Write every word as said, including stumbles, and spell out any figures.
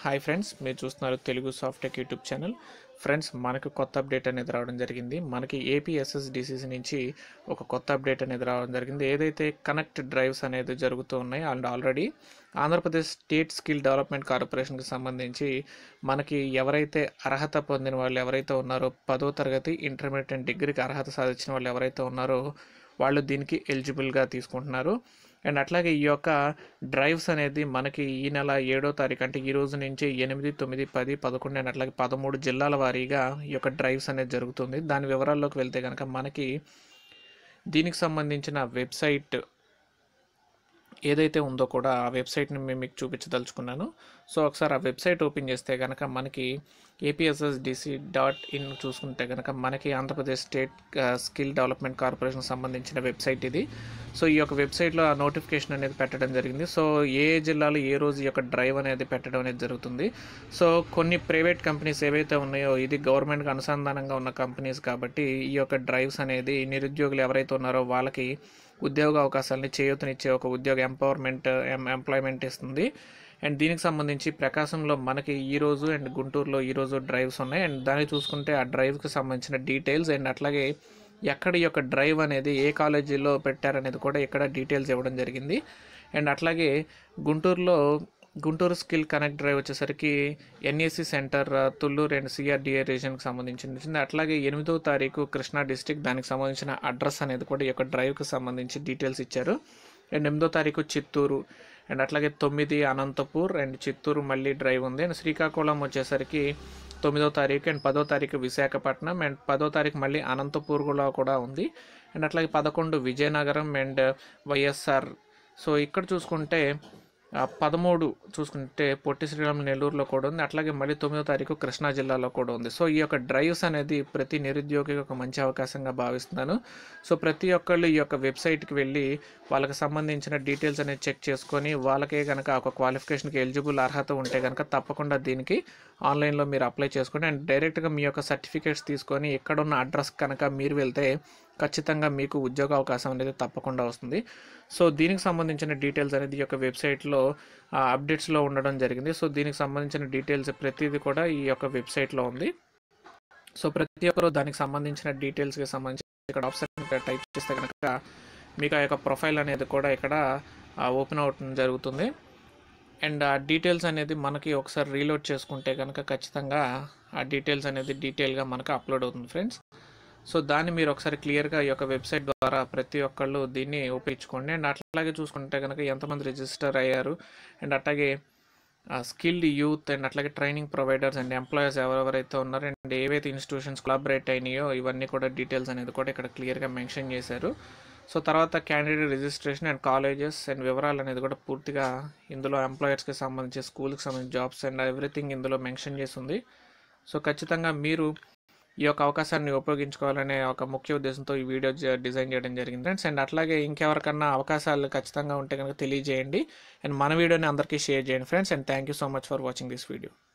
Hi friends, మీరు చూస్తున్నారు Telugu softtech YouTube channel. Friends, మనకు కొత్త అప్డేట్ అనేది రావడం జరిగింది. మనకి ఏపీఎస్ఎస్డిసి నుంచి ఒక కొత్త అప్డేట్ అనేది రావడం జరిగింది. ఏదైతే కనెక్ట్ డ్రైవ్స్ అనేది జరుగుతూ ఉన్నాయి and already Andhra Pradesh state skill development కార్పొరేషన్కి సంబంధించి మనకి ఎవరైతే అర్హత పొందిన వాళ్ళు ఎవరైతే ఉన్నారో, పదో తరగతి ఇంటర్మీడియట్ అండ్ డిగ్రీకి అర్హత సాధించిన వాళ్ళు ఎవరైతే ఉన్నారో వాళ్ళు దీనికి ఎలిజిబుల్గా తీసుకుంటున్నారు. అండ్ అట్లాగే ఈ యొక్క డ్రైవ్స్ అనేది మనకి ఈ నెల ఏడో తారీఖు అంటే ఈ రోజు నుంచి ఎనిమిది తొమ్మిది పది పదకొండు అండ్ అట్లాగే పదమూడు జిల్లాల వారీగా ఈ యొక్క డ్రైవ్స్ అనేది జరుగుతుంది. దాని వివరాల్లోకి వెళ్తే కనుక మనకి దీనికి సంబంధించిన వెబ్సైట్ ఏదైతే ఉందో కూడా ఆ వెబ్సైట్ని మేము మీకు చూపించదలుచుకున్నాను. సో ఒకసారి ఆ వెబ్సైట్ ఓపెన్ చేస్తే కనుక మనకి ఏపీఎస్ఎస్డిసి డాట్ ఇన్ చూసుకుంటే కనుక మనకి ఆంధ్రప్రదేశ్ స్టేట్ స్కిల్ డెవలప్మెంట్ కార్పొరేషన్కి సంబంధించిన వెబ్సైట్ ఇది. సో ఈ యొక్క వెబ్సైట్లో ఆ నోటిఫికేషన్ అనేది పెట్టడం జరిగింది. సో ఏ జిల్లాలో ఏ రోజు ఈ యొక్క డ్రైవ్ అనేది పెట్టడం అనేది జరుగుతుంది. సో కొన్ని ప్రైవేట్ కంపెనీస్ ఏవైతే ఉన్నాయో ఇది గవర్నమెంట్కి అనుసంధానంగా ఉన్న కంపెనీస్ కాబట్టి ఈ యొక్క డ్రైవ్స్ అనేది నిరుద్యోగులు ఎవరైతే ఉన్నారో వాళ్ళకి ఉద్యోగ అవకాశాలని చేయూతనిచ్చే ఒక ఉద్యోగ ఎంపవర్మెంట్ ఎంప్లాయ్మెంట్ ఇస్తుంది. అండ్ దీనికి సంబంధించి ప్రకాశంలో మనకి ఈరోజు అండ్ గుంటూరులో ఈరోజు డ్రైవ్స్ ఉన్నాయి. అండ్ దాన్ని చూసుకుంటే ఆ డ్రైవ్కి సంబంధించిన డీటెయిల్స్ అండ్ అట్లాగే ఎక్కడ ఈ యొక్క డ్రైవ్ అనేది ఏ కాలేజీలో పెట్టారనేది కూడా ఇక్కడ డీటెయిల్స్ ఇవ్వడం జరిగింది. అండ్ అట్లాగే గుంటూరులో గుంటూరు స్కిల్ కనెక్ట్ డ్రైవ్ వచ్చేసరికి NAC centre Tullur and CRDA రీజన్కి సంబంధించింది. అట్లాగే ఎనిమిదవ తారీఖు కృష్ణా డిస్టిక్, దానికి సంబంధించిన అడ్రస్ అనేది కూడా ఈ యొక్క డ్రైవ్కి సంబంధించి డీటెయిల్స్ ఇచ్చారు. అండ్ ఎనిమిదో తారీఖు చిత్తూరు అండ్ అట్లాగే తొమ్మిది అనంతపూర్ అండ్ చిత్తూరు మళ్ళీ డ్రైవ్ ఉంది. అండ్ శ్రీకాకుళం వచ్చేసరికి తొమ్మిదో తారీఖు అండ్ పదో తారీఖు విశాఖపట్నం అండ్ పదో తారీఖు మళ్ళీ అనంతపూర్లో కూడా ఉంది. అండ్ అట్లాగే పదకొండు విజయనగరం అండ్ వైఎస్ఆర్. సో ఇక్కడ చూసుకుంటే పదమూడు చూసుకుంటే పొట్టి శ్రీరాములు నెల్లూరులో కూడా ఉంది. అట్లాగే మళ్ళీ తొమ్మిదో తారీఖు కృష్ణా జిల్లాలో కూడా ఉంది. సో ఈ యొక్క డ్రైవ్స్ అనేది ప్రతి నిరుద్యోగికి ఒక మంచి అవకాశంగా భావిస్తున్నాను. సో ప్రతి ఒక్కళ్ళు ఈ యొక్క వెబ్సైట్కి వెళ్ళి వాళ్ళకి సంబంధించిన డీటెయిల్స్ అనేది చెక్ చేసుకొని వాళ్ళకే కనుక ఒక క్వాలిఫికేషన్కి ఎలిజిబుల్ అర్హత ఉంటే కనుక తప్పకుండా దీనికి ఆన్లైన్లో మీరు అప్లై చేసుకోండి. అండ్ డైరెక్ట్గా మీ యొక్క సర్టిఫికేట్స్ తీసుకొని ఎక్కడున్న అడ్రస్ కనుక మీరు వెళ్తే ఖచ్చితంగా మీకు ఉద్యోగ అవకాశం అనేది తప్పకుండా వస్తుంది. సో దీనికి సంబంధించిన డీటెయిల్స్ అనేది ఈ యొక్క వెబ్సైట్లో అప్డేట్స్లో ఉండడం జరిగింది. సో దీనికి సంబంధించిన డీటెయిల్స్ ప్రతిదీ కూడా ఈ యొక్క వెబ్సైట్లో ఉంది. సో ప్రతి ఒక్కరు దానికి సంబంధించిన డీటెయిల్స్కి సంబంధించి ఇక్కడ ఆప్షన్ టైప్ చేస్తే కనుక మీకు ఆ యొక్క ప్రొఫైల్ అనేది కూడా ఇక్కడ ఓపెన్ అవడం జరుగుతుంది. అండ్ ఆ డీటెయిల్స్ అనేది మనకి ఒకసారి రీలోడ్ చేసుకుంటే కనుక ఖచ్చితంగా ఆ డీటెయిల్స్ అనేది డీటెయిల్గా మనకు అప్లోడ్ అవుతుంది ఫ్రెండ్స్. సో దాన్ని మీరు ఒకసారి క్లియర్గా ఈ యొక్క వెబ్సైట్ ద్వారా ప్రతి ఒక్కళ్ళు దీన్ని ఉపయోగించుకోండి. అండ్ అట్లాగే చూసుకుంటే కనుక ఎంతమంది రిజిస్టర్ అయ్యారు అండ్ అట్లాగే స్కిల్డ్ యూత్ అండ్ అట్లాగే ట్రైనింగ్ ప్రొవైడర్స్ అండ్ ఎంప్లాయర్స్ ఎవరెవరైతే ఉన్నారో అండ్ ఏవైతే ఇన్స్టిట్యూషన్స్ కొలాబరేట్ అయినాయో ఇవన్నీ కూడా డీటెయిల్స్ అనేది కూడా ఇక్కడ క్లియర్గా మెన్షన్ చేశారు. సో తర్వాత candidate registration and colleges and వివరాలు అనేది కూడా పూర్తిగా ఇందులో ఎంప్లాయర్స్కి సంబంధించి స్కూల్కి సంబంధించి జాబ్స్ అండ్ ఎవ్రీథింగ్ ఇందులో మెన్షన్ చేసి ఉంది. సో ఖచ్చితంగా మీరు ఈ యొక్క అవకాశాన్ని ఉపయోగించుకోవాలనే ఒక ముఖ్య ఉద్దేశంతో ఈ వీడియో డిజైన్ చేయడం జరిగింది ఫ్రెండ్స్. అండ్ అట్లాగే ఇంకెవరికన్నా అవకాశాలు ఖచ్చితంగా ఉంటే కనుక తెలియజేయండి అండ్ మన వీడియోని అందరికీ షేర్ చేయండి friends. And thank you so much for watching this video.